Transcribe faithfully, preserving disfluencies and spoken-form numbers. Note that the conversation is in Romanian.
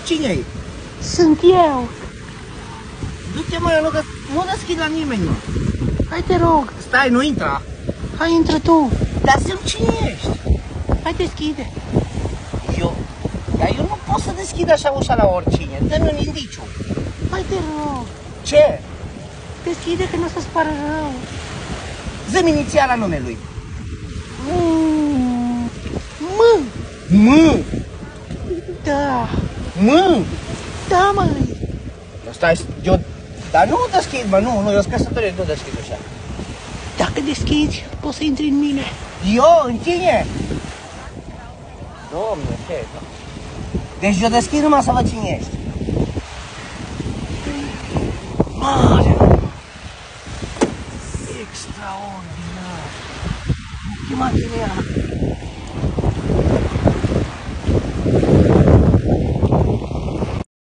Cine e? Sunt eu. Du-te, mă, nu, nu deschid la nimeni, mă. Hai te rog. Stai, nu intra. Hai, intră tu. Dar zi-mi cine ești. Hai, deschide. Eu? Dar eu nu pot să deschid așa ușa la oricine. Dă-mi un indiciu. Hai te rog. Ce? Deschide că nu o să-ți pară rău. Zi-mi inițiala numelui. Mm. M. M. Da. M. Da, măi. Stai, eu... Dar nu deschid, mă, nu, nu, eu sunt căsătorit, nu deschid ușa. Dacă deschizi, poți să intri în mine. Eu? În tine? Dom'le, ce? Deci eu deschid numai să văd cine ești. Mare! Extraordinar! Ultima tine